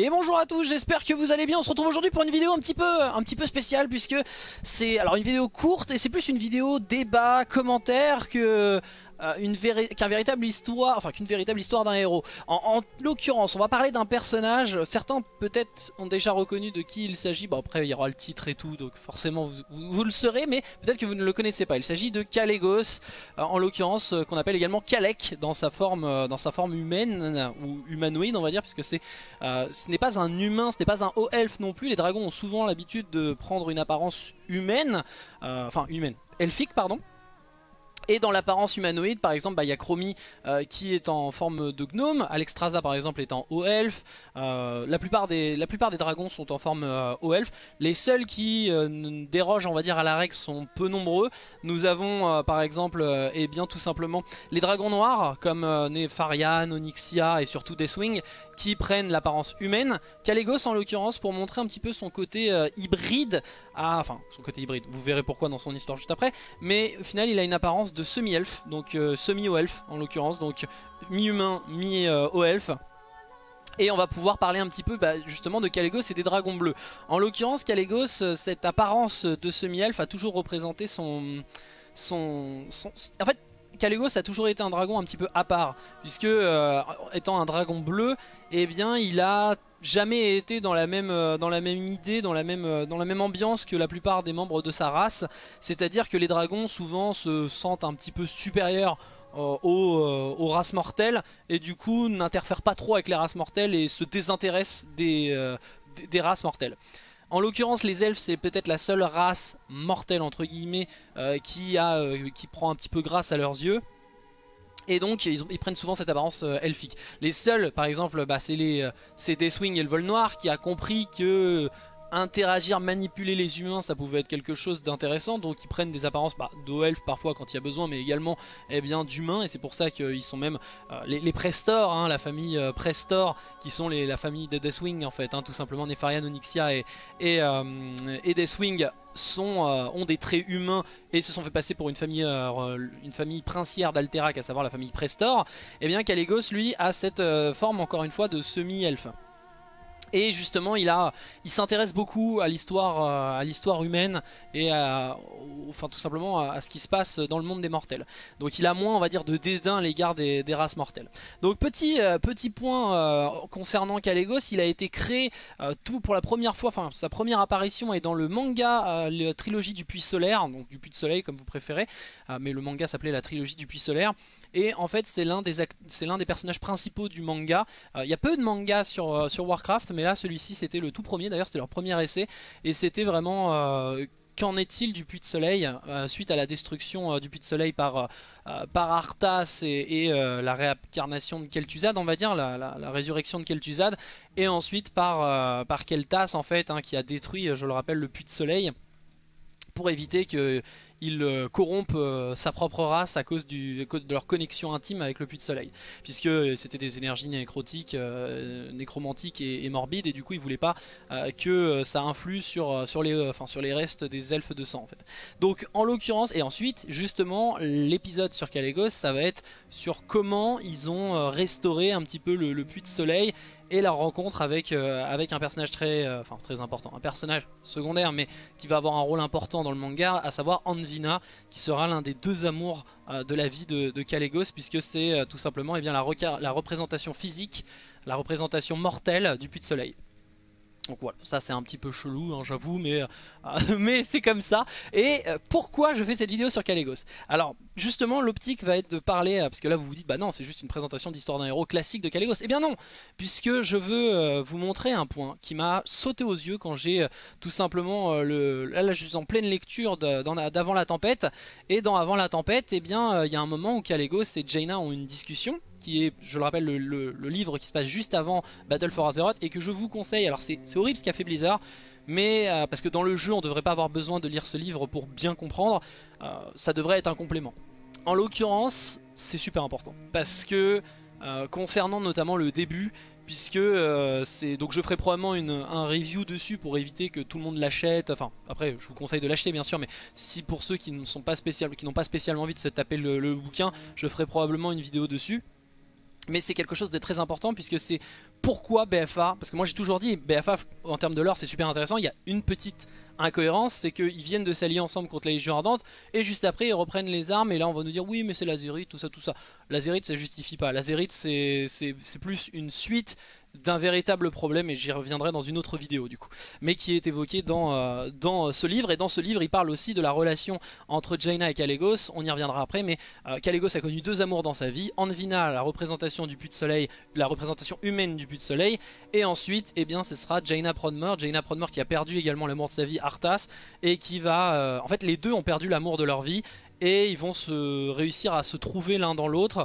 Et bonjour à tous, j'espère que vous allez bien. On se retrouve aujourd'hui pour une vidéo un petit peu spéciale, puisque c'est alors une vidéo courte et c'est plus une vidéo débat, commentaire que qu'une véritable histoire, enfin qu'une véritable histoire d'un héros. En l'occurrence, on va parler d'un personnage. Certains peut-être ont déjà reconnu de qui il s'agit. Bon, après il y aura le titre et tout, donc forcément vous le saurez, mais peut-être que vous ne le connaissez pas. Il s'agit de Kalecgos, en l'occurrence qu'on appelle également Kalec dans sa forme humaine ou humanoïde, on va dire, puisque ce n'est pas un humain, ce n'est pas un haut elfe non plus. Les dragons ont souvent l'habitude de prendre une apparence humaine, elfique pardon. Et dans l'apparence humanoïde, par exemple, il y a Chromie qui est en forme de gnome, Alexstrasza par exemple est en haut elfe, la plupart des dragons sont en forme haut elfe. Les seuls qui dérogent, on va dire, à la règle sont peu nombreux. Nous avons par exemple, et bien tout simplement, les dragons noirs comme Nefarian, Onyxia et surtout Deathwing qui prennent l'apparence humaine. Kalecgos en l'occurrence, pour montrer un petit peu son côté hybride, enfin son côté hybride, vous verrez pourquoi dans son histoire juste après, mais au final il a une apparence de semi-elfe, donc semi-haut-elfe en l'occurrence, donc mi-humain, mi-haut-elfe. Et on va pouvoir parler un petit peu justement de Kalecgos et des dragons bleus. En l'occurrence, Kalecgos, cette apparence de semi-elfe a toujours représenté en fait, Kalecgos a toujours été un dragon un petit peu à part, puisque étant un dragon bleu, eh bien il a jamais été dans la même idée, dans la même ambiance que la plupart des membres de sa race. C'est-à-dire que les dragons souvent se sentent un petit peu supérieurs aux races mortelles, et du coup n'interfèrent pas trop avec les races mortelles et se désintéressent des races mortelles. En l'occurrence, les elfes, c'est peut-être la seule race mortelle entre guillemets qui prend un petit peu grâce à leurs yeux. Et donc ils prennent souvent cette apparence elfique. Les seuls, par exemple, c'est Deathwing et le vol noir qui a compris que interagir, manipuler les humains, ça pouvait être quelque chose d'intéressant. Donc ils prennent des apparences d'elfes parfois quand il y a besoin, mais également d'humains. Et c'est pour ça qu'ils sont même les Prestor, hein, la famille Prestor, qui sont la famille de Deathwing en fait, hein, tout simplement. Nefarian, Onyxia et Deathwing ont des traits humains et se sont fait passer pour une famille princière d'Alterac, à savoir la famille Prestor. Et bien Kalecgos lui a cette forme encore une fois de semi-elfe. Et justement il s'intéresse beaucoup à l'histoire humaine et enfin tout simplement à ce qui se passe dans le monde des mortels. Donc il a moins, on va dire, de dédain à l'égard des races mortelles. Donc petit point concernant Kalecgos, il a été créé tout pour la première fois, enfin sa première apparition est dans le manga, la trilogie du Puits Solaire, donc du Puits de Soleil comme vous préférez, mais le manga s'appelait la trilogie du Puits Solaire. Et en fait c'est l'un des personnages principaux du manga. Il y a peu de mangas sur Warcraft, mais là celui-ci c'était le tout premier, d'ailleurs c'était leur premier essai, et c'était vraiment qu'en est-il du Puits de Soleil suite à la destruction du Puits de Soleil par Arthas et la réincarnation de Kel'Thuzad, on va dire, la résurrection de Kel'Thuzad, et ensuite par Kel'Thas en fait, hein, qui a détruit, je le rappelle, le Puits de Soleil pour éviter qu'il corrompe sa propre race à cause de leur connexion intime avec le Puits de Soleil, puisque c'était des énergies nécrotiques, nécromantiques et morbides, et du coup il voulait pas que ça influe sur les restes des elfes de sang en fait. Donc en l'occurrence, et ensuite justement l'épisode sur Kalecgos, ça va être sur comment ils ont restauré un petit peu le Puits de Soleil, et la rencontre avec un personnage très important, un personnage secondaire mais qui va avoir un rôle important dans le manga, à savoir Anvina, qui sera l'un des deux amours de la vie de Kalecgos, puisque c'est tout simplement la représentation physique, la représentation mortelle du Puits de Soleil. Donc voilà, ça c'est un petit peu chelou, hein, j'avoue, mais c'est comme ça. Et pourquoi je fais cette vidéo sur Kalecgos? Alors justement l'optique va être de parler, parce que là vous vous dites bah non c'est juste une présentation d'histoire d'un héros classique de Kalecgos. Eh bien non, puisque je veux vous montrer un point qui m'a sauté aux yeux quand j'ai tout simplement, là je suis en pleine lecture d'Avant la Tempête, et dans Avant la Tempête, eh bien il y a un moment où Kalecgos et Jaina ont une discussion, qui est, je le rappelle, le livre qui se passe juste avant Battle for Azeroth, et que je vous conseille. Alors c'est horrible ce qu'a fait Blizzard, mais parce que dans le jeu on devrait pas avoir besoin de lire ce livre pour bien comprendre, ça devrait être un complément. En l'occurrence c'est super important, parce que concernant notamment le début, puisque donc je ferai probablement un review dessus pour éviter que tout le monde l'achète. Enfin après je vous conseille de l'acheter bien sûr, mais si pour ceux qui n'ont pas spécialement envie de se taper le bouquin, je ferai probablement une vidéo dessus. Mais c'est quelque chose de très important puisque c'est pourquoi BFA, parce que moi j'ai toujours dit BFA en termes de lore c'est super intéressant, il y a une petite incohérence, c'est qu'ils viennent de s'allier ensemble contre la Légion Ardente et juste après ils reprennent les armes et là on va nous dire oui mais c'est l'Azerite, tout ça tout ça. L'Azerite ça justifie pas, l'Azerite c'est plus une suite d'un véritable problème et j'y reviendrai dans une autre vidéo du coup, mais qui est évoqué dans ce livre. Et dans ce livre il parle aussi de la relation entre Jaina et Kalecgos, on y reviendra après, mais Kalecgos a connu deux amours dans sa vie, Anvina, la représentation du puits de soleil, la représentation humaine du puits de soleil, et ensuite eh bien ce sera Jaina Prodmore qui a perdu également l'amour de sa vie, Arthas, et qui va en fait les deux ont perdu l'amour de leur vie et ils vont réussir à se trouver l'un dans l'autre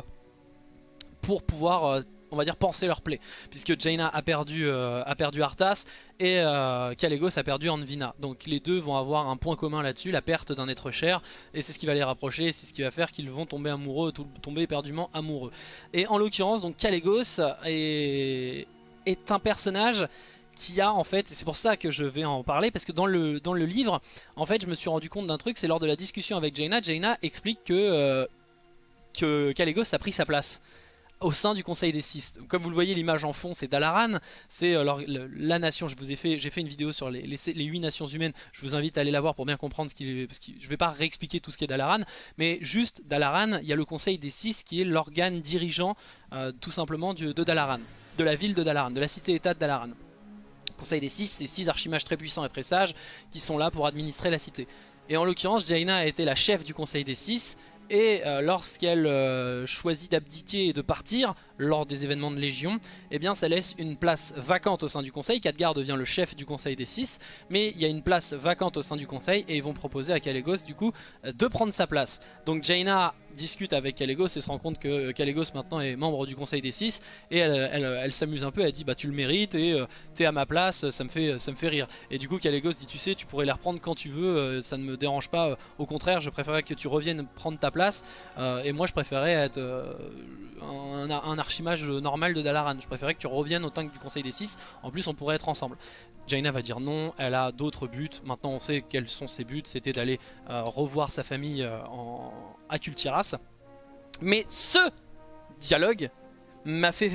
pour pouvoir on va dire penser leur plaie, puisque Jaina a perdu Arthas et Kalecgos a perdu Anvina. Donc les deux vont avoir un point commun là-dessus, la perte d'un être cher, et c'est ce qui va les rapprocher, c'est ce qui va faire qu'ils vont tomber amoureux, tomber éperdument amoureux. Et en l'occurrence donc Kalecgos est un personnage qui a en fait, c'est pour ça que je vais en parler, parce que dans le livre, en fait je me suis rendu compte d'un truc, c'est lors de la discussion avec Jaina, Jaina explique que Kalecgos a pris sa place au sein du Conseil des Six. Comme vous le voyez, l'image en fond c'est Dalaran, c'est la nation. J'ai fait une vidéo sur les 8 nations humaines, je vous invite à aller la voir pour bien comprendre ce qu'il est, parce que je vais pas réexpliquer tout ce qu'est Dalaran, mais juste Dalaran, il y a le Conseil des Six qui est l'organe dirigeant tout simplement de Dalaran, de la ville de Dalaran, de la cité-état de Dalaran. Conseil des Six, c'est 6 archimages très puissants et très sages qui sont là pour administrer la cité. Et en l'occurrence, Jaina a été la chef du Conseil des Six, et lorsqu'elle choisit d'abdiquer et de partir lors des événements de Légion, eh bien ça laisse une place vacante au sein du conseil. Khadgar devient le chef du conseil des 6, mais il y a une place vacante au sein du conseil et ils vont proposer à Kalecgos du coup de prendre sa place. Donc Jaina discute avec Kalecgos et se rend compte que Kalecgos maintenant est membre du conseil des 6 et elle s'amuse un peu, elle dit bah tu le mérites et t'es à ma place, ça me fait rire. Et du coup Kalecgos dit tu sais tu pourrais les reprendre quand tu veux, ça ne me dérange pas, au contraire je préférerais que tu reviennes prendre ta place et moi je préférais être un archimage normal de Dalaran, je préférais que tu reviennes au tank du conseil des 6, en plus on pourrait être ensemble. Jaina va dire non, elle a d'autres buts, maintenant on sait quels sont ses buts, c'était d'aller revoir sa famille à Kultiras. Mais ce dialogue m'a fait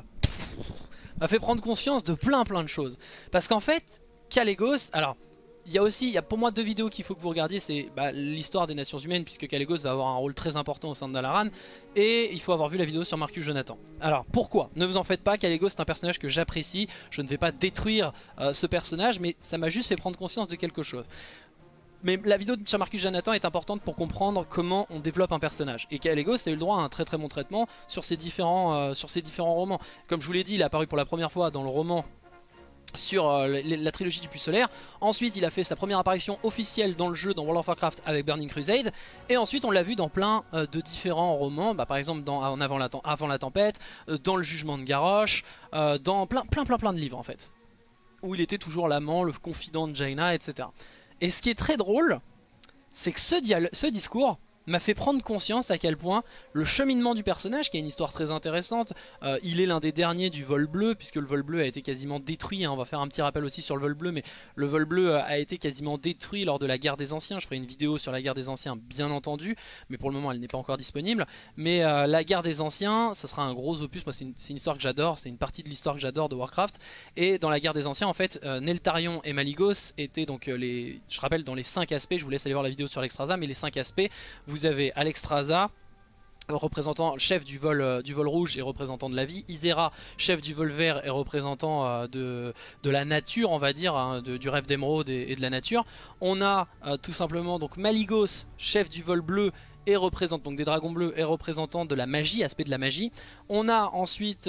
prendre conscience de plein de choses. Parce qu'en fait, Kalecgos, alors il y a pour moi deux vidéos qu'il faut que vous regardiez, c'est l'histoire des nations humaines, puisque Kalecgos va avoir un rôle très important au sein de Dalaran, et il faut avoir vu la vidéo sur Marcus Jonathan. Alors pourquoi? Ne vous en faites pas, Kalecgos est un personnage que j'apprécie, je ne vais pas détruire ce personnage, mais ça m'a juste fait prendre conscience de quelque chose. Mais la vidéo sur Marcus Jonathan est importante pour comprendre comment on développe un personnage. Et Kalecgos a eu le droit à un très bon traitement sur ses différents romans. Comme je vous l'ai dit, il est apparu pour la première fois dans le roman sur la trilogie du Puits Solaire. Ensuite il a fait sa première apparition officielle dans le jeu, dans World of Warcraft avec Burning Crusade. Et ensuite on l'a vu dans plein de différents romans, par exemple dans Avant la Tempête, dans Le Jugement de Garrosh, dans plein de livres en fait, où il était toujours l'amant, le confident de Jaina, etc. Et ce qui est très drôle, c'est que ce discours m'a fait prendre conscience à quel point le cheminement du personnage, qui a une histoire très intéressante, il est l'un des derniers du vol bleu, puisque le vol bleu a été quasiment détruit, hein. On va faire un petit rappel aussi sur le vol bleu, mais le vol bleu a été quasiment détruit lors de la guerre des anciens. Je ferai une vidéo sur la guerre des anciens bien entendu, mais pour le moment elle n'est pas encore disponible. Mais la guerre des anciens, ça sera un gros opus, moi c'est une histoire que j'adore, c'est une partie de l'histoire que j'adore de Warcraft. Et dans la guerre des anciens en fait, Neltharion et Malygos étaient donc je rappelle dans les 5 aspects, je vous laisse aller voir la vidéo sur l'Exstrasza, mais les 5 aspects, vous avez Alexstrasza, représentant chef du vol rouge et représentant de la vie, Ysera, chef du vol vert et représentant de la nature, on va dire, hein, du rêve d'émeraude et de la nature. On a tout simplement donc Malygos, chef du vol bleu et représente donc des dragons bleus et représentant de la magie, aspect de la magie. On a ensuite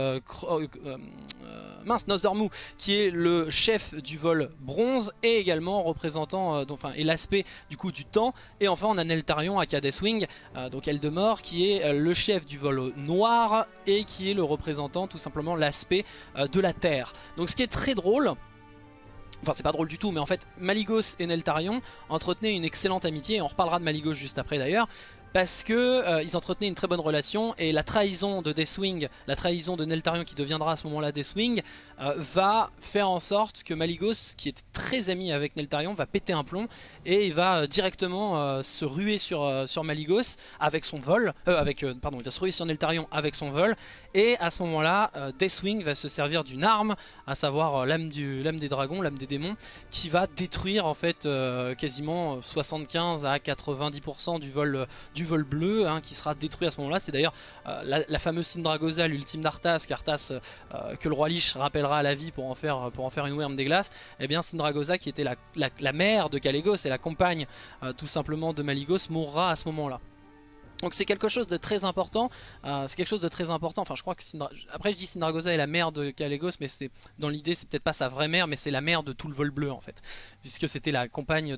Nosdormu qui est le chef du vol bronze et également représentant et l'aspect du coup du temps. Et enfin on a Neltharion aka Deathwing, donc Eldemort, qui est le chef du vol noir et qui est le représentant tout simplement l'aspect de la terre. Donc ce qui est très drôle, enfin c'est pas drôle du tout, mais en fait Malygos et Neltharion entretenaient une excellente amitié, et on reparlera de Malygos juste après d'ailleurs. parce que ils entretenaient une très bonne relation, et la trahison de Deathwing, la trahison de Neltharion qui deviendra à ce moment-là Deathwing, va faire en sorte que Malygos, qui était très ami avec Neltharion, va péter un plomb et il va directement se ruer sur Malygos avec son vol, pardon, il va se ruer sur Neltharion avec son vol, et à ce moment-là, Deathwing va se servir d'une arme, à savoir l'âme des dragons, l'âme des démons, qui va détruire en fait quasiment 75 à 90% du vol bleu, hein, qui sera détruit à ce moment-là. C'est d'ailleurs la fameuse Sindragosa, l'ultime d'Arthas, qu'Arthas, que le roi Lich rappellera à la vie pour en faire une Wyrm des glaces. Et bien Sindragosa, qui était la mère de Kalégos et la compagne tout simplement de Malygos, mourra à ce moment-là. Donc c'est quelque chose de très important, enfin je crois que après je dis Sindragosa est la mère de Kalégos, mais dans l'idée c'est peut-être pas sa vraie mère, mais c'est la mère de tout le vol bleu en fait, puisque c'était la compagne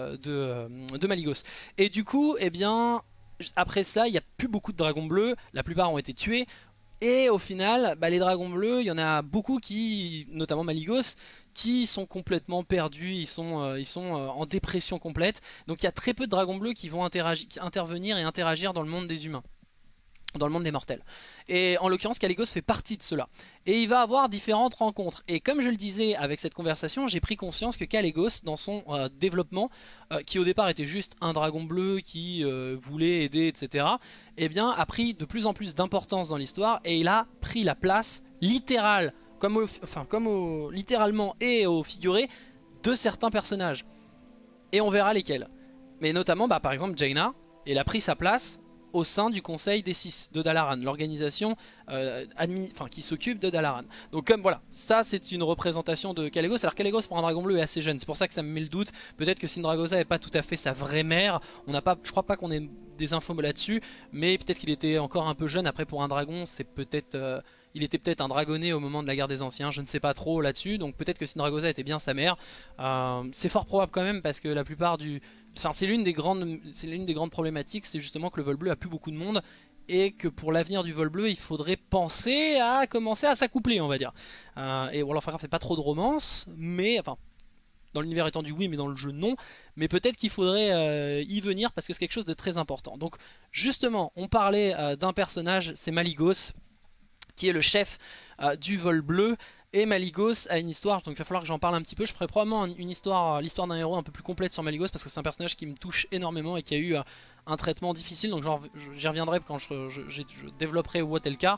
de Malygos. Et du coup, eh bien, après ça, il n'y a plus beaucoup de dragons bleus, la plupart ont été tués. Et au final, les dragons bleus, il y en a beaucoup qui, notamment Malygos, qui sont complètement perdus, ils sont en dépression complète. Donc il y a très peu de dragons bleus qui vont intervenir et interagir dans le monde des humains, dans le monde des mortels. Et en l'occurrence, Kalégos fait partie de cela. Et il va avoir différentes rencontres. Et comme je le disais avec cette conversation, j'ai pris conscience que Kalégos, dans son développement, qui au départ était juste un dragon bleu qui voulait aider, etc., eh bien, a pris de plus en plus d'importance dans l'histoire, et il a pris la place littérale, littéralement et au figuré, de certains personnages. Et on verra lesquels. Mais notamment, par exemple, Jaina, elle a pris sa place au sein du conseil des 6 de Dalaran, l'organisation qui s'occupe de Dalaran. Donc comme voilà, ça c'est une représentation de Kalégos. Alors Kalégos pour un dragon bleu est assez jeune, c'est pour ça que ça me met le doute. Peut-être que Sindragosa n'est pas tout à fait sa vraie mère. On n'a pas, je crois pas qu'on ait des infos là-dessus, mais peut-être qu'il était encore un peu jeune. Après pour un dragon, c'est peut-être... il était peut-être un dragonnet au moment de la guerre des anciens, je ne sais pas trop là-dessus, donc peut-être que Sindragosa était bien sa mère. C'est fort probable quand même, parce que la plupart du... Enfin, c'est l'une des grandes problématiques, c'est justement que le vol bleu a plus beaucoup de monde, et que pour l'avenir du vol bleu, il faudrait penser à commencer à s'accoupler, on va dire. Et World of Warcraft fait pas trop de romance, mais... Enfin, dans l'univers étendu oui, mais dans le jeu non. Mais peut-être qu'il faudrait y venir, parce que c'est quelque chose de très important. Donc justement, on parlait d'un personnage, c'est Malygos, qui est le chef du vol bleu. Et Malygos a une histoire, donc il va falloir que j'en parle un petit peu. Je ferai probablement l'histoire d'un héros un peu plus complète sur Malygos, parce que c'est un personnage qui me touche énormément et qui a eu un traitement difficile. Donc j'y reviendrai quand je développerai Wotelka.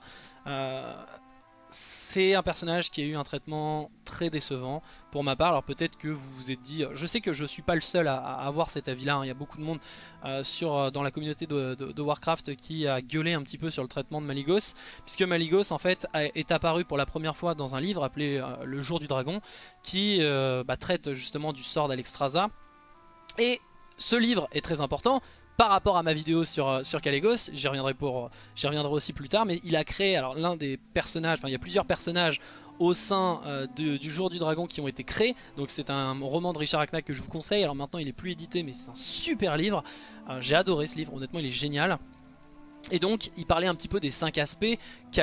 C'est un personnage qui a eu un traitement très décevant pour ma part. Alors peut-être que vous vous êtes dit, je sais que je suis pas le seul à avoir cet avis là, hein. Il y a beaucoup de monde dans la communauté de Warcraft qui a gueulé un petit peu sur le traitement de Malygos, puisque Malygos en fait est apparu pour la première fois dans un livre appelé Le Jour du Dragon, qui traite justement du sort d'Alexstrasza. Et ce livre est très important par rapport à ma vidéo sur Kalégos, j'y reviendrai aussi plus tard, mais il a créé, alors l'un des personnages, enfin il y a plusieurs personnages au sein du Jour du Dragon qui ont été créés, donc c'est un roman de Richard Hacknack que je vous conseille. Alors maintenant il est plus édité, mais c'est un super livre, j'ai adoré ce livre, honnêtement il est génial. Et donc il parlait un petit peu des 5 aspects,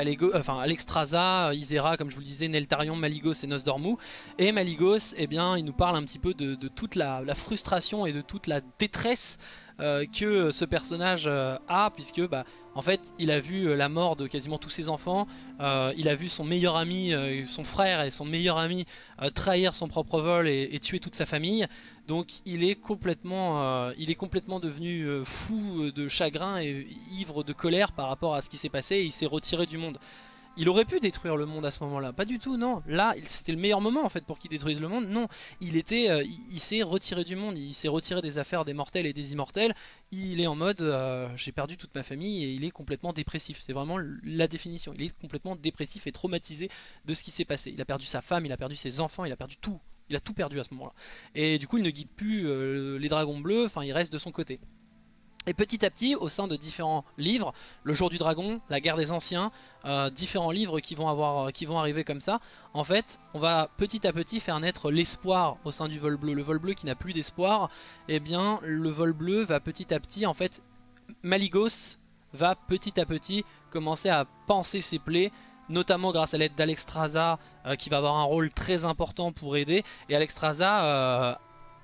Alexstrasza, Ysera, comme je vous le disais, Neltharion, Malygos et Nosdormu. Et Malygos, eh bien, il nous parle un petit peu de toute la frustration et de toute la détresse que ce personnage a, puisque en fait il a vu la mort de quasiment tous ses enfants, il a vu son meilleur ami, son frère et son meilleur ami trahir son propre vol et tuer toute sa famille. Donc il est complètement devenu fou de chagrin et ivre de colère par rapport à ce qui s'est passé, et il s'est retiré du monde. Il aurait pu détruire le monde à ce moment-là, pas du tout, non. Là, c'était le meilleur moment en fait pour qu'il détruise le monde. Non, il s'est retiré du monde, il s'est retiré des affaires des mortels et des immortels. Il est en mode, j'ai perdu toute ma famille, et il est complètement dépressif. C'est vraiment la définition. Il est complètement dépressif et traumatisé de ce qui s'est passé. Il a perdu sa femme, il a perdu ses enfants, il a perdu tout. Il a tout perdu à ce moment-là. Et du coup, il ne guide plus les dragons bleus. Enfin, il reste de son côté. Et petit à petit, au sein de différents livres, Le Jour du Dragon, La Guerre des Anciens, différents livres qui vont arriver comme ça, en fait, on va petit à petit faire naître l'espoir au sein du vol bleu. Le vol bleu qui n'a plus d'espoir, eh bien, le vol bleu va petit à petit, en fait, Malygos va petit à petit commencer à panser ses plaies, notamment grâce à l'aide d'Alexstrasza, qui va avoir un rôle très important pour aider. Et Alexstrasza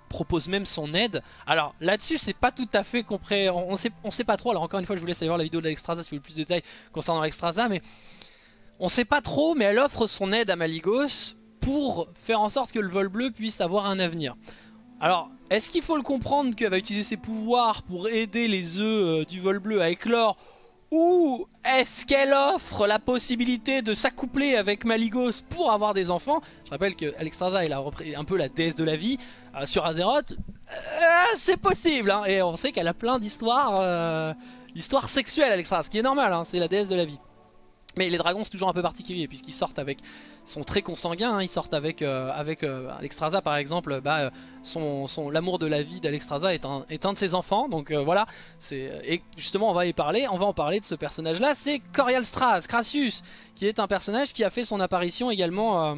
propose même son aide. Alors là-dessus c'est pas tout à fait compris, on sait pas trop. Alors encore une fois je vous laisse aller voir la vidéo de l'Alexstrasza si vous voulez plus de détails concernant l'Alexstrasza, mais on sait pas trop, mais elle offre son aide à Malygos pour faire en sorte que le vol bleu puisse avoir un avenir. Alors, est-ce qu'il faut le comprendre qu'elle va utiliser ses pouvoirs pour aider les œufs du vol bleu à éclore, ou est-ce qu'elle offre la possibilité de s'accoupler avec Malygos pour avoir des enfants? Je rappelle que Alexstrasza est un peu la déesse de la vie sur Azeroth. C'est possible, hein, et on sait qu'elle a plein d'histoires sexuelles, Alexstrasza, ce qui est normal, hein, c'est la déesse de la vie. Mais les dragons c'est toujours un peu particulier puisqu'ils sortent avec, sont très consanguins, hein, ils sortent avec Alexstrasza par exemple, l'amour de la vie d'Alexstrasza est un de ses enfants, donc voilà, et justement on va en parler de ce personnage là, c'est Corial Straz, Crassus, qui est un personnage qui a fait son apparition également,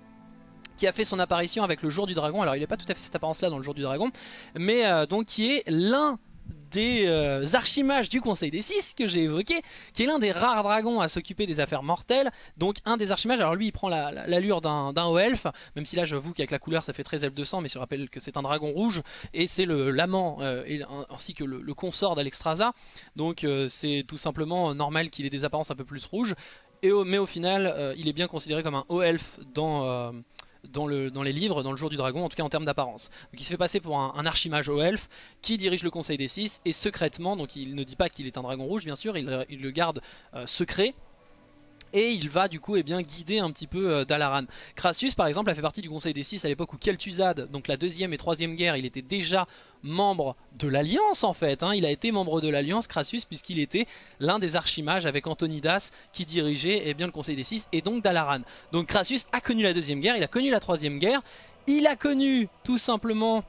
avec le jour du dragon. Alors il n'est pas tout à fait cette apparence là dans le jour du dragon, mais donc qui est l'un des archimages du Conseil des 6 que j'ai évoqué, qui est l'un des rares dragons à s'occuper des affaires mortelles. Donc un des archimages, alors lui il prend l'allure d'un haut elfe, même si là j'avoue qu'avec la couleur ça fait très elfe de sang, mais je rappelle que c'est un dragon rouge et c'est l'amant ainsi que le consort d'Alexstrasza, donc c'est tout simplement normal qu'il ait des apparences un peu plus rouges, mais au final il est bien considéré comme un haut elfe dans les livres, dans le jour du dragon, en tout cas en termes d'apparence. Donc il se fait passer pour un archimage haut elfe qui dirige le Conseil des 6, et secrètement, donc il ne dit pas qu'il est un dragon rouge bien sûr, il le garde secret. Et il va du coup guider un petit peu Dalaran. Crassus par exemple a fait partie du Conseil des 6 à l'époque où Kel'Thuzad, donc la deuxième et troisième guerre, il était déjà membre de l'Alliance en fait, hein. Il a été membre de l'Alliance, Crassus, puisqu'il était l'un des archimages avec Antonidas qui dirigeait le Conseil des 6 et donc Dalaran. Donc Crassus a connu la deuxième guerre, il a connu la troisième guerre, il a connu tout simplement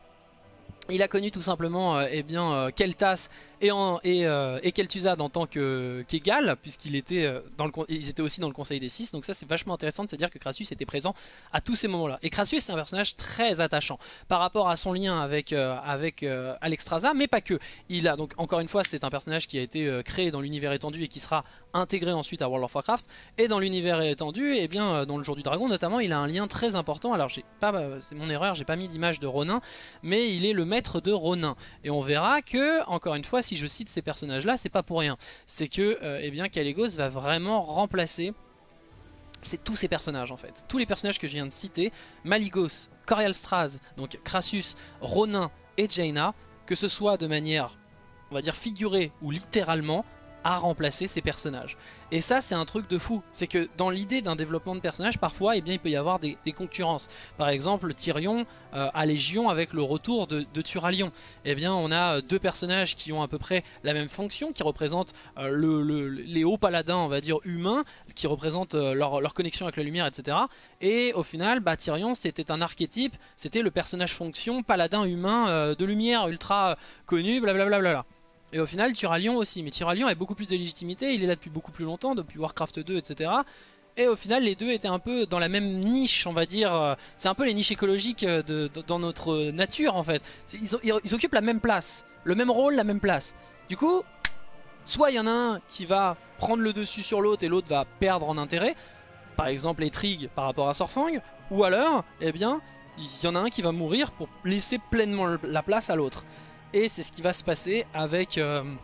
Kel'Thas et Kel'Thuzad en tant qu'égal, puisqu'ils étaient aussi dans le Conseil des 6. Donc ça c'est vachement intéressant de se dire que Crassus était présent à tous ces moments là. Et Crassus c'est un personnage très attachant par rapport à son lien avec Alexstrasza, mais pas que. Il a donc, encore une fois, c'est un personnage qui a été créé dans l'univers étendu et qui sera intégré ensuite à World of Warcraft. Et dans l'univers étendu, dans le jour du dragon notamment, il a un lien très important. Alors c'est mon erreur, j'ai pas mis d'image de Ronin, mais il est le maître de Ronin. Et on verra que, encore une fois, si je cite ces personnages là, c'est pas pour rien. C'est que Kalecgos va vraiment remplacer tous ces personnages en fait. Tous les personnages que je viens de citer, Malygos, Corial Straz, donc Crassus, Ronin et Jaina, que ce soit de manière, on va dire, figurée ou littéralement, à remplacer ces personnages. Et ça c'est un truc de fou, c'est que dans l'idée d'un développement de personnage, parfois il peut y avoir des concurrences. Par exemple Tyrion à Légion, avec le retour de Turalyon, on a deux personnages qui ont à peu près la même fonction, qui représentent les hauts paladins, on va dire humains, qui représentent leur connexion avec la lumière, etc. Et au final Tyrion c'était un archétype, c'était le personnage fonction paladin humain de lumière ultra connu, blablabla. Et au final Turalyon aussi, mais Turalyon a beaucoup plus de légitimité, il est là depuis beaucoup plus longtemps, depuis Warcraft 2, etc. Et au final les deux étaient un peu dans la même niche, on va dire, c'est un peu les niches écologiques dans notre nature en fait. Ils occupent la même place, le même rôle, la même place. Du coup, soit il y en a un qui va prendre le dessus sur l'autre et l'autre va perdre en intérêt, par exemple Eitrigg par rapport à Saurfang, ou alors, il y en a un qui va mourir pour laisser pleinement la place à l'autre. Et c'est ce qui va se passer avec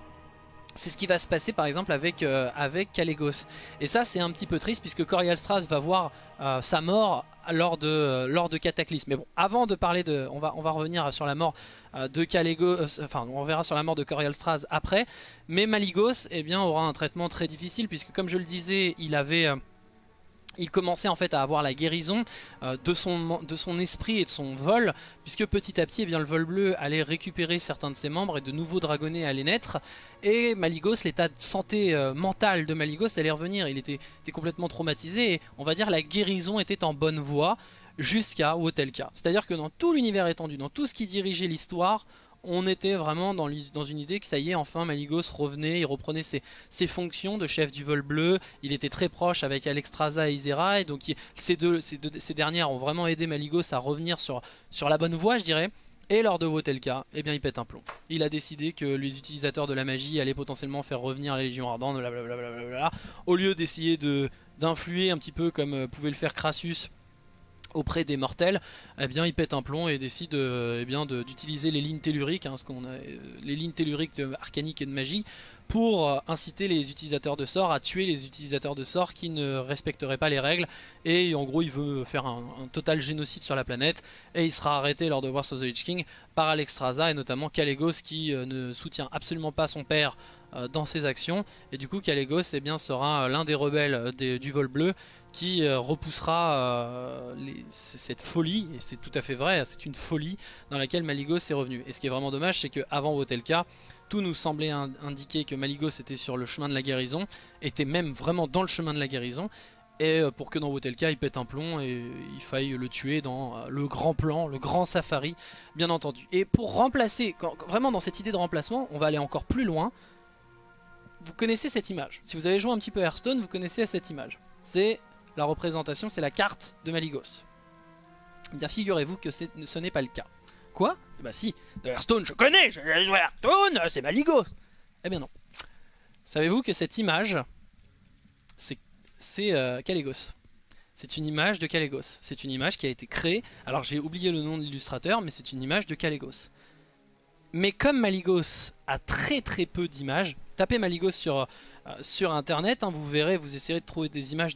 par exemple avec Kalecgos. Et ça c'est un petit peu triste puisque Corial Straz va voir sa mort lors de Cataclysme. Mais bon, avant de parler on va revenir sur la mort de Kalecgos, enfin on verra sur la mort de Corial Straz après. Mais Malygos aura un traitement très difficile puisque, comme je le disais, il commençait en fait à avoir la guérison de son esprit et de son vol, puisque petit à petit le vol bleu allait récupérer certains de ses membres et de nouveaux dragonnets allaient naître. Et Malygos, l'état de santé mentale de Malygos allait revenir, il était complètement traumatisé et on va dire la guérison était en bonne voie jusqu'à Wotelka. C'est-à-dire que dans tout l'univers étendu, dans tout ce qui dirigeait l'histoire, on était vraiment dans une idée que ça y est, enfin Malygos revenait, il reprenait ses fonctions de chef du vol bleu, il était très proche avec Alexstrasza et Ysera, et donc ces dernières ont vraiment aidé Malygos à revenir sur la bonne voie, je dirais. Et lors de Wotelka, il pète un plomb. Il a décidé que les utilisateurs de la magie allaient potentiellement faire revenir la Légion Ardente, blablabla, au lieu d'essayer d'influer un petit peu comme pouvait le faire Crassus auprès des mortels, eh bien il pète un plomb et décide d'utiliser les lignes telluriques, hein, les lignes telluriques arcaniques et de magie, pour inciter les utilisateurs de sorts à tuer les utilisateurs de sorts qui ne respecteraient pas les règles. Et en gros il veut faire un total génocide sur la planète, et il sera arrêté lors de Wars of the Lich King par Alexstrasza et notamment Kalecgos qui ne soutient absolument pas son père dans ses actions, et du coup Kalecgos eh bien, sera l'un des rebelles du vol bleu qui repoussera cette folie, et c'est tout à fait vrai, c'est une folie dans laquelle Malygos est revenu. Et ce qui est vraiment dommage, c'est qu'avant Wotelka, tout nous semblait indiquer que Malygos était sur le chemin de la guérison, était même vraiment dans le chemin de la guérison, et pour que dans Wotelka il pète un plomb et il faille le tuer dans le grand plan, le grand safari bien entendu. Et pour remplacer, vraiment dans cette idée de remplacement, on va aller encore plus loin. Vous connaissez cette image, si vous avez joué un petit peu à Hearthstone, vous connaissez cette image. C'est la représentation, c'est la carte de Malygos. Bien figurez-vous que ce n'est pas le cas. Quoi? Eh bah si, de Hearthstone je connais, j'ai joué à Hearthstone, c'est Malygos. Eh bien non. Savez-vous que cette image, c'est Kalecgos. C'est une image de Kalecgos. C'est une image qui a été créée, alors j'ai oublié le nom de l'illustrateur, mais c'est une image de Kalecgos. Mais comme Malygos a très peu d'images, tapez Malygos sur internet, hein, vous verrez, vous essayerez de trouver des images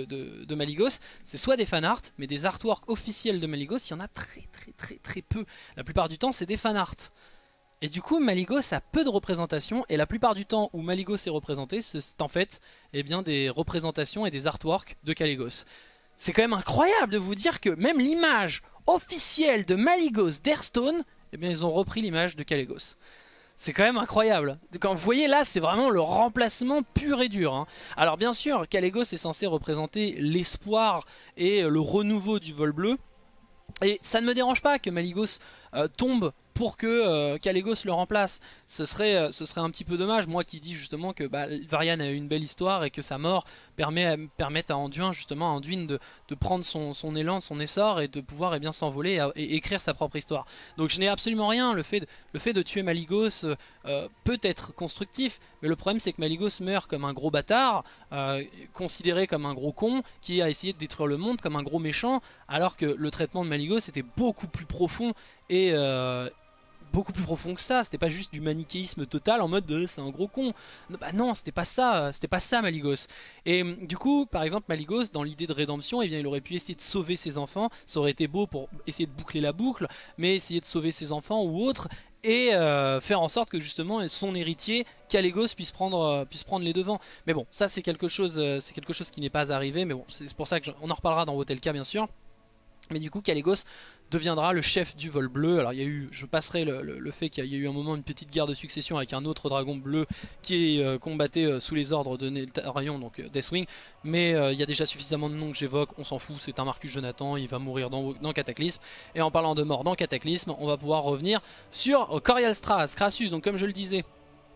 de Malygos. C'est soit des fanarts, mais des artworks officiels de Malygos, il y en a très peu. La plupart du temps, c'est des fanarts. Et du coup, Malygos a peu de représentations, et la plupart du temps où Malygos est représenté, c'est en fait eh bien, des représentations et des artworks de Kalecgos. C'est quand même incroyable de vous dire que même l'image officielle de Malygos d'Hearthstone, eh bien ils ont repris l'image de Kalecgos. C'est quand même incroyable. Quand vous voyez là, c'est vraiment le remplacement pur et dur, hein. Alors bien sûr, Kalecgos est censé représenter l'espoir et le renouveau du vol bleu. Et ça ne me dérange pas que Malygos tombe pour que Kalecgos le remplace. Ce serait un petit peu dommage, moi qui dis justement que Varian a eu une belle histoire et que sa mort permette à Anduin justement à Anduin de prendre son élan, son essor et de pouvoir bien s'envoler et écrire sa propre histoire. Donc je n'ai absolument rien, le fait de tuer Malygos peut être constructif, mais le problème c'est que Malygos meurt comme un gros bâtard, considéré comme un gros con, qui a essayé de détruire le monde comme un gros méchant, alors que le traitement de Malygos était beaucoup plus profond et beaucoup plus profond que ça. C'était pas juste du manichéisme total en mode c'est un gros con. Bah non, c'était pas ça Malygos. Et du coup, par exemple, Malygos, dans l'idée de rédemption, eh bien, il aurait pu essayer de sauver ses enfants. Ça aurait été beau pour essayer de boucler la boucle, mais essayer de sauver ses enfants ou autres et faire en sorte que justement son héritier Kalecgos puisse prendre les devants. Mais bon, ça c'est quelque chose qui n'est pas arrivé. Mais bon, c'est pour ça qu'on en reparlera dans Wotelka bien sûr. Mais du coup Kalecgos deviendra le chef du vol bleu. Alors il y a eu, je passerai le fait qu'il y a eu un moment une petite guerre de succession avec un autre dragon bleu qui combattait sous les ordres de Neltharion, donc Deathwing. Mais il y a déjà suffisamment de noms que j'évoque, on s'en fout, c'est un Marcus Jonathan, il va mourir dans Cataclysme. Et en parlant de mort dans Cataclysme, on va pouvoir revenir sur Corialstras. Crassus, donc comme je le disais,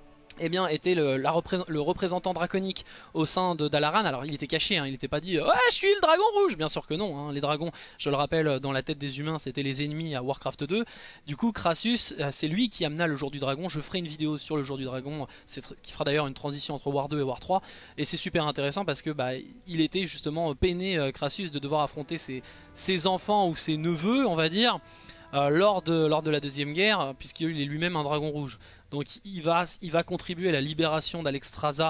eh bien, était le représentant draconique au sein de Dalaran. Alors il était caché, hein, il n'était pas dit ouais je suis le dragon rouge, bien sûr que non, hein. Les dragons, je le rappelle, dans la tête des humains c'était les ennemis à Warcraft 2. Du coup Crassus, c'est lui qui amena le jour du dragon. Je ferai une vidéo sur le jour du dragon qui fera d'ailleurs une transition entre War 2 et War 3. Et c'est super intéressant parce que il était justement peiné, Crassus, de devoir affronter ses enfants ou ses neveux, on va dire, lors de la deuxième guerre, puisqu'il est lui-même un dragon rouge. Donc il va contribuer à la libération d'Alexstrasza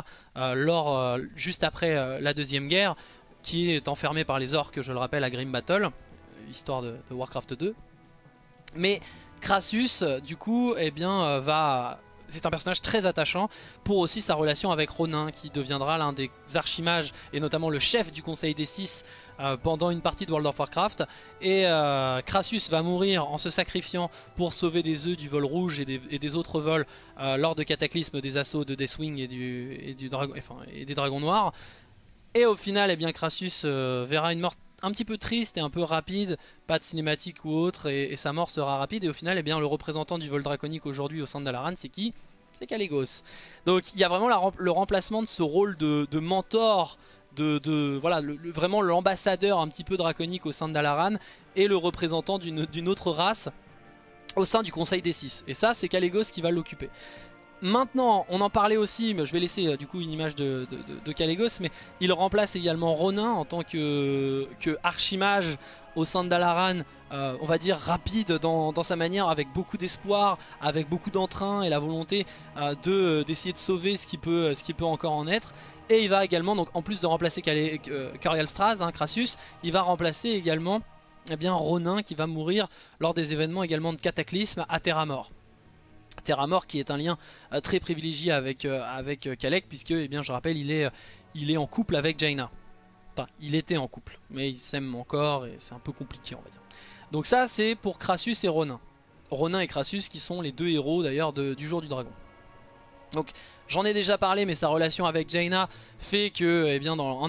juste après la deuxième guerre, qui est enfermé par les orques, je le rappelle, à Grim Battle, histoire de Warcraft 2. Mais Crassus, du coup, eh bien, c'est un personnage très attachant pour aussi sa relation avec Ronin, qui deviendra l'un des archimages et notamment le chef du Conseil des Six pendant une partie de World of Warcraft. Et Crassus va mourir en se sacrifiant pour sauver des œufs du vol rouge et des autres vols lors de cataclysmes des assauts de Deathwing et des dragons noirs. Et au final, eh bien, Crassus verra une mort un petit peu triste et un peu rapide, pas de cinématique ou autre, et sa mort sera rapide. Et au final, eh bien, le représentant du vol draconique aujourd'hui au sein de Dalaran, c'est qui? C'est Kalecgos. Donc il y a vraiment le remplacement de ce rôle de mentor, voilà, vraiment l'ambassadeur un petit peu draconique au sein de Dalaran, et le représentant d'une autre race au sein du Conseil des Six. Et ça, c'est Kalecgos qui va l'occuper. Maintenant, on en parlait aussi, mais je vais laisser du coup une image de Kalecgos, mais il remplace également Ronin en tant que archimage au sein de Dalaran, on va dire rapide dans sa manière, avec beaucoup d'espoir, avec beaucoup d'entrain et la volonté d'essayer de sauver ce qui peut encore en être. Et il va également, donc en plus de remplacer Corial Straz, hein, Crassus, il va remplacer également Ronin qui va mourir lors des événements également de Cataclysme à Terra-Mort. Terra-Mort qui est un lien très privilégié avec Kalec, puisque je rappelle il est en couple avec Jaina. Enfin il était en couple mais il s'aime encore et c'est un peu compliqué on va dire. Donc ça c'est pour Crassus et Ronin. Ronin et Crassus qui sont les deux héros d'ailleurs du jour du dragon. Donc j'en ai déjà parlé mais sa relation avec Jaina fait que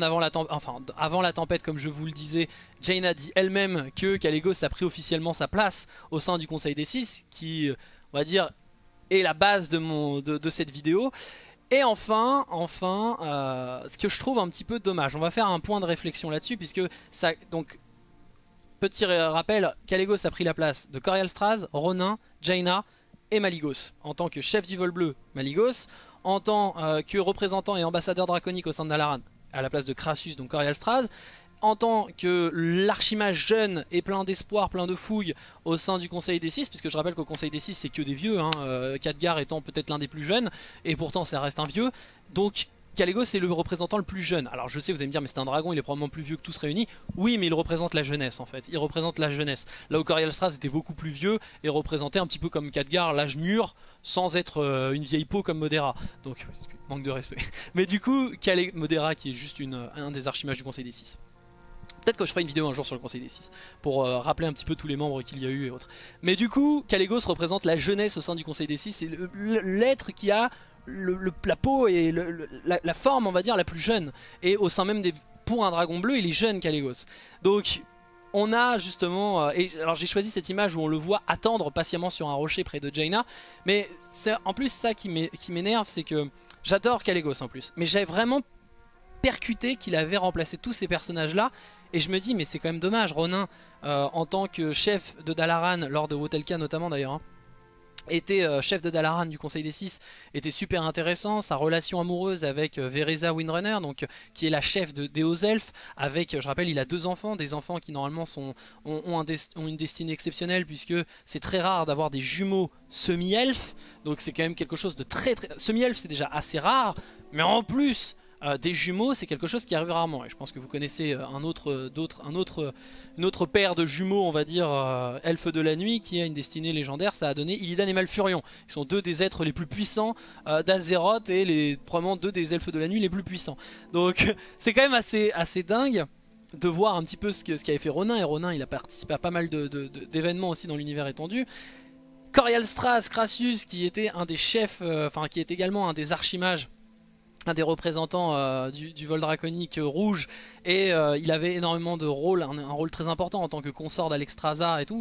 avant la tempête comme je vous le disais, Jaina dit elle-même que Kalecgos a pris officiellement sa place au sein du Conseil des Six qui on va dire est la base de cette vidéo. Et enfin, ce que je trouve un petit peu dommage, on va faire un point de réflexion là-dessus puisque ça, donc petit rappel, Kalecgos a pris la place de Corial Straz, Ronin, Jaina et Malygos en tant que chef du vol bleu. Malygos en tant que représentant et ambassadeur draconique au sein de Dalaran à la place de Crassus, donc Corial Straz, en tant que l'archimage jeune et plein d'espoir, plein de fougue au sein du Conseil des Six, puisque je rappelle qu'au Conseil des Six c'est que des vieux, hein, Khadgar étant peut-être l'un des plus jeunes, et pourtant ça reste un vieux, donc Kalecgos est le représentant le plus jeune. Alors je sais vous allez me dire mais c'est un dragon, il est probablement plus vieux que tous réunis, oui mais il représente la jeunesse en fait, il représente la jeunesse, là où Corial Straz était beaucoup plus vieux et représentait un petit peu comme Khadgar l'âge mûr, sans être une vieille peau comme Modera, donc manque de respect. Mais du coup Modera qui est juste un des archimages du Conseil des Six. Peut-être que je ferai une vidéo un jour sur le Conseil des Six pour rappeler un petit peu tous les membres qu'il y a eu et autres. Mais du coup, Kalecgos représente la jeunesse au sein du Conseil des Six. C'est l'être qui a la peau et la forme, on va dire, la plus jeune. Et au sein même pour un dragon bleu, il est jeune Kalecgos. Donc on a justement... alors j'ai choisi cette image où on le voit attendre patiemment sur un rocher près de Jaina. Mais c'est en plus ça qui m'énerve, c'est que j'adore Kalecgos en plus. Mais j'ai vraiment percuté qu'il avait remplacé tous ces personnages là et je me dis mais c'est quand même dommage. Ronin en tant que chef de Dalaran lors de Wotelka notamment d'ailleurs hein, était chef de Dalaran du Conseil des Six, était super intéressant, sa relation amoureuse avec Vereza Windrunner, donc qui est la chef des hauts elfes, avec, je rappelle, il a deux enfants, des enfants qui normalement ont une destinée exceptionnelle puisque c'est très rare d'avoir des jumeaux semi-elfes, donc c'est quand même quelque chose de très semi-elfe c'est déjà assez rare, mais en plus des jumeaux c'est quelque chose qui arrive rarement et je pense que vous connaissez une autre paire de jumeaux on va dire elfes de la nuit qui a une destinée légendaire, ça a donné Illidan et Malfurion qui sont deux des êtres les plus puissants d'Azeroth et probablement deux des elfes de la nuit les plus puissants, donc c'est quand même assez dingue de voir un petit peu ce qu'avait fait Ronin, et Ronin il a participé à pas mal d'événements aussi dans l'univers étendu. Corial Straz, Crassus qui était un des chefs, qui est également un des archimages, un des représentants du vol draconique rouge, et il avait énormément de rôles, un rôle très important en tant que consort d'Alexstrasza et tout,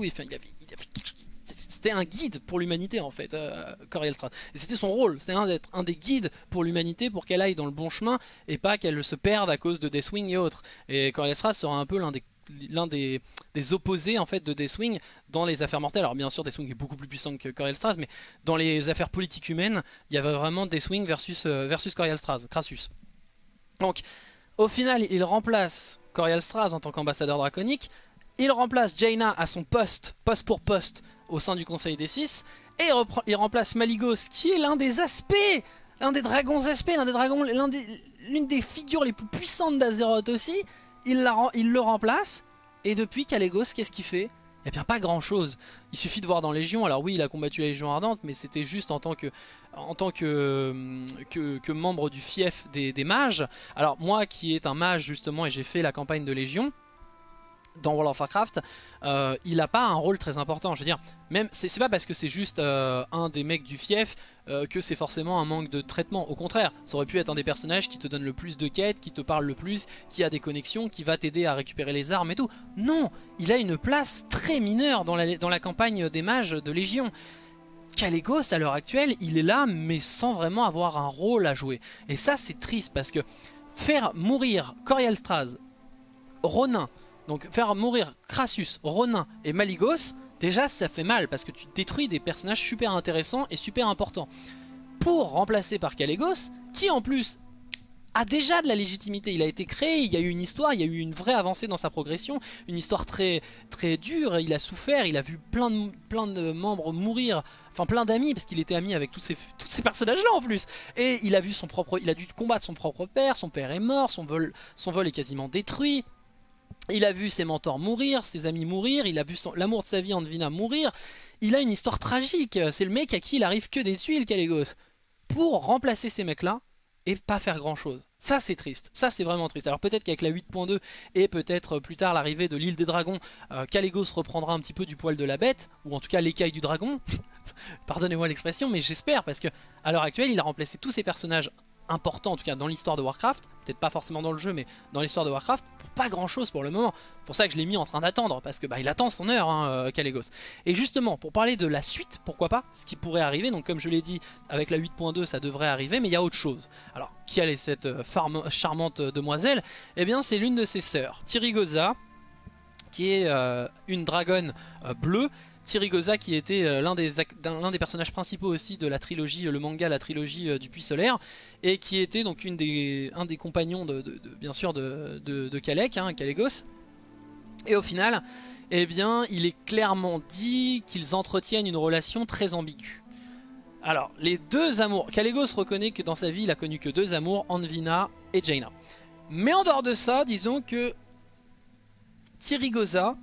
c'était un guide pour l'humanité en fait, Corial Straz, et c'était son rôle, c'était d'être un des guides pour l'humanité pour qu'elle aille dans le bon chemin et pas qu'elle se perde à cause de Deathwing et autres, et Corial Straz sera un peu l'un des opposés en fait de Deathwing dans les affaires mortelles. Alors bien sûr Deathwing est beaucoup plus puissant que Corial Straz, mais dans les affaires politiques humaines il y avait vraiment Deathwing versus Corial Straz, Crassus. Donc au final il remplace Corial Straz en tant qu'ambassadeur draconique, il remplace Jaina à son poste pour poste au sein du Conseil des Six, et il remplace Malygos qui est l'un des aspects, l'un des dragons aspects, l'une des figures les plus puissantes d'Azeroth aussi. Il le remplace, et depuis Kalecgos, qu'est-ce qu'il fait? Eh bien pas grand chose, il suffit de voir dans Légion, alors oui il a combattu la Légion Ardente, mais c'était juste en tant que membre du fief des mages. Alors moi qui est un mage justement, et j'ai fait la campagne de Légion dans World of Warcraft, il n'a pas un rôle très important. Je veux dire, même c'est pas parce que c'est juste un des mecs du fief que c'est forcément un manque de traitement. Au contraire, ça aurait pu être un des personnages qui te donne le plus de quêtes, qui te parle le plus, qui a des connexions, qui va t'aider à récupérer les armes et tout. Non, il a une place très mineure dans la campagne des mages de Légion. Kalecgos à l'heure actuelle, il est là mais sans vraiment avoir un rôle à jouer. Et ça c'est triste parce que faire mourir Corial Straz, Ronin, donc faire mourir Crassus, Ronin et Malygos, déjà ça fait mal parce que tu détruis des personnages super intéressants et super importants. pour remplacer par Kalecgos, qui en plus a déjà de la légitimité. Il a été créé, il y a eu une histoire, il y a eu une vraie avancée dans sa progression, une histoire très, très dure, il a souffert, il a vu plein de membres mourir, enfin plein d'amis, parce qu'il était ami avec tous ces personnages-là en plus. Et il a vu il a dû combattre son propre père est mort, son vol est quasiment détruit. Il a vu ses mentors mourir, ses amis mourir, il a vu l'amour de sa vie Andvina mourir. Il a une histoire tragique, c'est le mec à qui il arrive que des tuiles, Kalecgos. Pour remplacer ces mecs-là, et pas faire grand chose. Ça c'est triste, ça c'est vraiment triste. Alors peut-être qu'avec la 8.2 et peut-être plus tard l'arrivée de l'île des dragons, Kalecgos reprendra un petit peu du poil de la bête, ou en tout cas l'écaille du dragon, pardonnez-moi l'expression, mais j'espère, parce que à l'heure actuelle il a remplacé tous ces personnages importants, en tout cas dans l'histoire de Warcraft, peut-être pas forcément dans le jeu, mais dans l'histoire de Warcraft, pour pas grand chose pour le moment. C'est pour ça que je l'ai mis en train d'attendre, parce que bah, il attend son heure, hein, Kalecgos. Et justement, pour parler de la suite, pourquoi pas, ce qui pourrait arriver, donc comme je l'ai dit, avec la 8.2 ça devrait arriver, mais il y a autre chose. Alors, qui est cette charmante demoiselle? Eh bien c'est l'une de ses sœurs, Tirigosa, qui est une dragonne bleue. Tirigosa qui était l'un des personnages principaux aussi de la trilogie, le manga, la trilogie du Puits Solaire, et qui était donc un des compagnons bien sûr de Kalec, hein, Kalecgos. Et au final, eh bien, il est clairement dit qu'ils entretiennent une relation très ambiguë. Alors, les deux amours, Kalecgos reconnaît que dans sa vie il a connu que deux amours, Andvina et Jaina. Mais en dehors de ça, disons que Tirigosa,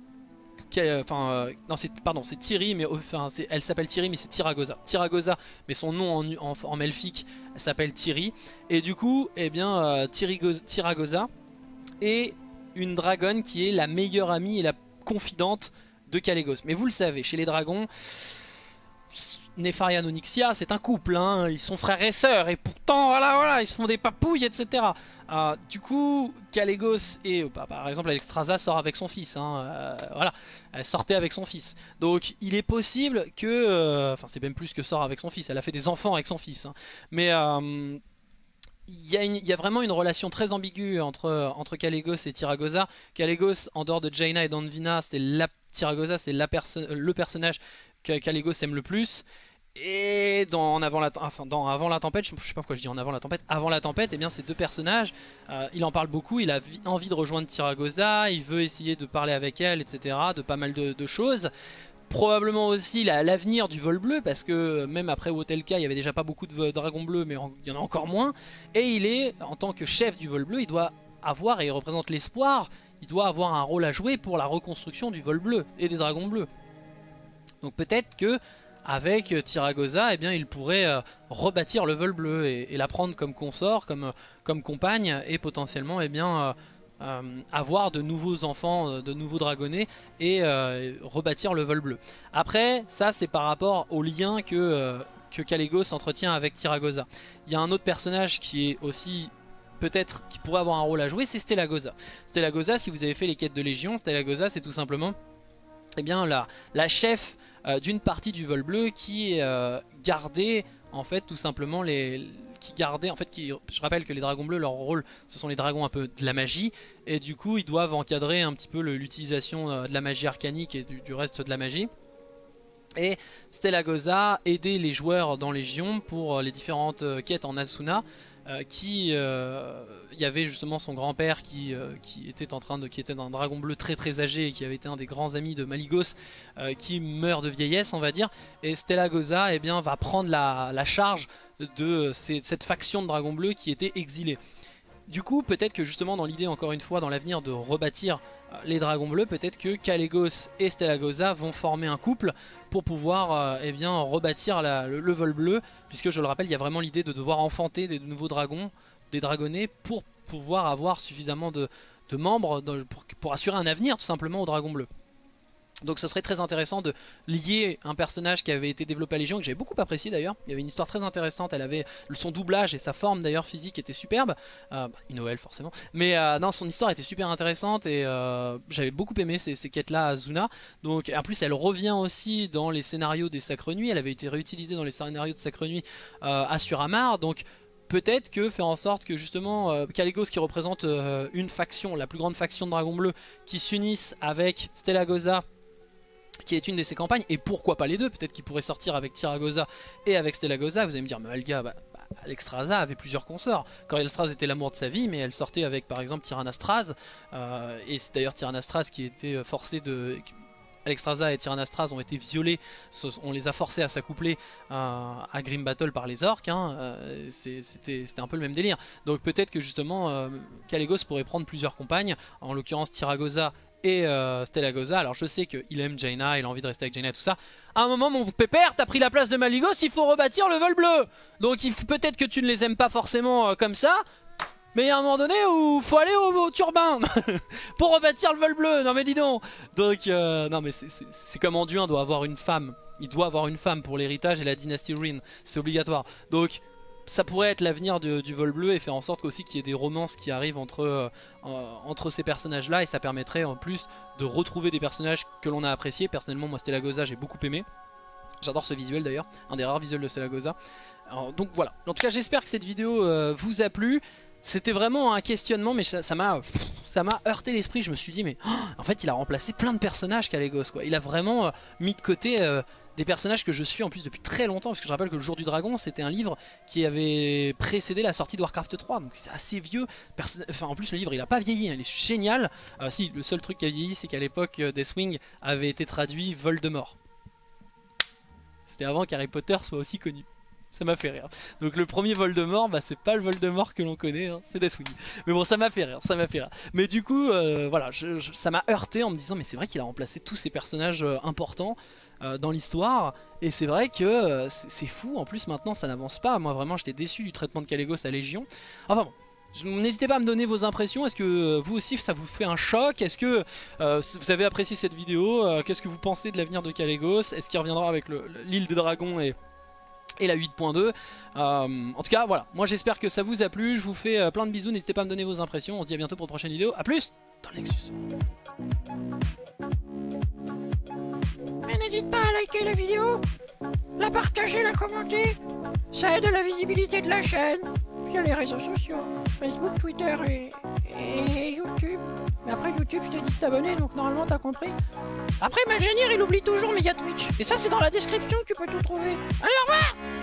non c'est Tiri, mais enfin elle s'appelle Tiri mais c'est Tiragosa, mais son nom en melfique s'appelle Tiri, et du coup eh bien Tiragosa est une dragonne qui est la meilleure amie et la confidente de Kalecgos. Mais vous le savez, chez les dragons, Nefarian Onyxia c'est un couple, hein, ils sont frères et sœurs, et pourtant voilà, ils se font des papouilles, etc. Du coup Kalecgos et par exemple Alexstrasza sort avec son fils, hein, voilà, elle sortait avec son fils, donc il est possible que, enfin c'est même plus que sort avec son fils, elle a fait des enfants avec son fils, hein, mais il y a vraiment une relation très ambiguë entre Kalecgos et Tiragosa. Kalecgos, en dehors de Jaina et d'Andvina, Tiragosa c'est le personnage que Kalecgos aime le plus. Et dans Avant la tempête, je sais pas pourquoi je dis en Avant la tempête, Avant la tempête, et bien ces deux personnages, il en parle beaucoup, il a envie de rejoindre Tiragosa, il veut essayer de parler avec elle, etc. de pas mal de choses. Probablement aussi l'avenir du vol bleu, parce que même après Wotelka il y avait déjà pas beaucoup de dragons bleus, mais il y en a encore moins. Et il est, en tant que chef du vol bleu, il doit avoir, et il représente l'espoir, il doit avoir un rôle à jouer pour la reconstruction du vol bleu et des dragons bleus. Donc peut-être que avec Tiragosa, eh bien, il pourrait rebâtir le vol bleu et la prendre comme consort, comme compagne, et potentiellement eh bien, avoir de nouveaux enfants, de nouveaux dragonnés, et rebâtir le vol bleu. Après, ça c'est par rapport au lien que Kalecgos entretient avec Tiragosa. Il y a un autre personnage qui est aussi peut-être qui pourrait avoir un rôle à jouer, c'est Stelagosa. Stelagosa, si vous avez fait les quêtes de Légion, Stelagosa c'est tout simplement eh bien, la chef d'une partie du vol bleu qui gardait en fait tout simplement je rappelle que les dragons bleus, leur rôle ce sont les dragons un peu de la magie, et du coup ils doivent encadrer un petit peu l'utilisation de la magie arcanique et du reste de la magie. Et Stelagosa aidait les joueurs dans Légion pour les différentes quêtes en Asuna, il y avait justement son grand-père qui était un dragon bleu très très âgé et qui avait été un des grands amis de Maligos, qui meurt de vieillesse on va dire, et Stelagosa eh bien, va prendre la charge de cette faction de dragons bleus qui était exilée. Du coup peut-être que justement dans l'idée encore une fois dans l'avenir de rebâtir les dragons bleus, peut-être que Kalecgos et Stelagosa vont former un couple pour pouvoir eh bien, rebâtir le vol bleu, puisque je le rappelle il y a vraiment l'idée de devoir enfanter des nouveaux dragons, des dragonnés, pour pouvoir avoir suffisamment de membres pour assurer un avenir tout simplement aux dragons bleus. Donc ce serait très intéressant de lier un personnage qui avait été développé à Légion, que j'avais beaucoup apprécié d'ailleurs. Il y avait une histoire très intéressante, elle avait son doublage et sa forme d'ailleurs physique était superbe, Inoël forcément, mais non, son histoire était super intéressante, et j'avais beaucoup aimé ces quêtes là à Zuna. Donc en plus elle revient aussi dans les scénarios des Sacres Nuits, elle avait été réutilisée dans les scénarios de Sacres Nuits à Suramar, donc peut-être que faire en sorte que justement Kalecgos, qui représente une faction, la plus grande faction de dragons bleus, qui s'unissent avec Stelagosa qui est une de ses campagnes, et pourquoi pas les deux, peut-être qu'il pourrait sortir avec Tyragoza et avec Stellagoza. Vous allez me dire, mais Alga, Alexstrasza avait plusieurs consorts. Corielstraz était l'amour de sa vie, mais elle sortait avec par exemple Tyrannastraz, et c'est d'ailleurs Tyrannastraz qui était forcé de... Alexstrasza et Tyrannastraz ont été violés, on les a forcés à s'accoupler à Grim Battle par les orques, hein. C'était un peu le même délire. Donc peut-être que justement Kalecgos pourrait prendre plusieurs compagnes, en l'occurrence Tyragoza et Stellagoza. Alors je sais qu'il aime Jaina, il a envie de rester avec Jaina, tout ça. À un moment, mon pépère, t'as pris la place de Malygos, il faut rebâtir le vol bleu. Donc peut-être que tu ne les aimes pas forcément comme ça, mais il y a un moment donné où faut aller au turbin pour rebâtir le vol bleu. Non mais dis donc. Donc non mais c'est comme Anduin doit avoir une femme. Il doit avoir une femme pour l'héritage et la dynastie Ruin. C'est obligatoire. Donc ça pourrait être l'avenir du vol bleu et faire en sorte aussi qu'il y ait des romances qui arrivent entre ces personnages là, et ça permettrait en plus de retrouver des personnages que l'on a appréciés. Personnellement moi Stellagoza j'ai beaucoup aimé. J'adore ce visuel d'ailleurs, un des rares visuels de Stellagoza. Donc voilà, en tout cas j'espère que cette vidéo vous a plu. C'était vraiment un questionnement, mais ça m'a heurté l'esprit. Je me suis dit, mais en fait il a remplacé plein de personnages Kalecgos, quoi. Il a vraiment mis de côté des personnages que je suis en plus depuis très longtemps, parce que je rappelle que le Jour du Dragon c'était un livre qui avait précédé la sortie de Warcraft 3, donc c'est assez vieux. Enfin en plus le livre il a pas vieilli, hein. Il est génial. Si, le seul truc qui a vieilli c'est qu'à l'époque Deathwing avait été traduit Voldemort. C'était avant qu'Harry Potter soit aussi connu. Ça m'a fait rire. Donc le premier Voldemort, c'est pas le Voldemort que l'on connaît, hein, c'est Deathwing. Mais bon, ça m'a fait rire, ça m'a fait rire. Mais du coup, voilà, ça m'a heurté en me disant, mais c'est vrai qu'il a remplacé tous ces personnages importants dans l'histoire. Et c'est vrai que c'est fou, en plus maintenant ça n'avance pas. Moi vraiment j'étais déçu du traitement de Kalecgos à Légion. Enfin bon. N'hésitez pas à me donner vos impressions. Est-ce que vous aussi ça vous fait un choc? Est-ce que vous avez apprécié cette vidéo? Qu'est-ce que vous pensez de l'avenir de Kalecgos? Est-ce qu'il reviendra avec l'île des dragons et la 8.2. En tout cas voilà, moi j'espère que ça vous a plu. Je vous fais plein de bisous, n'hésitez pas à me donner vos impressions. On se dit à bientôt pour une prochaine vidéo. A plus dans le Nexus. Mais n'hésite pas à liker la vidéo, la partager, la commenter. Ça aide à la visibilité de la chaîne. Puis il y a les réseaux sociaux, Facebook, Twitter et YouTube. Mais après YouTube je t'ai dit de t'abonner, donc normalement t'as compris. Après Malgénir il oublie toujours, mais il y a Twitch. Et ça c'est dans la description que tu peux tout trouver. Allez, au revoir.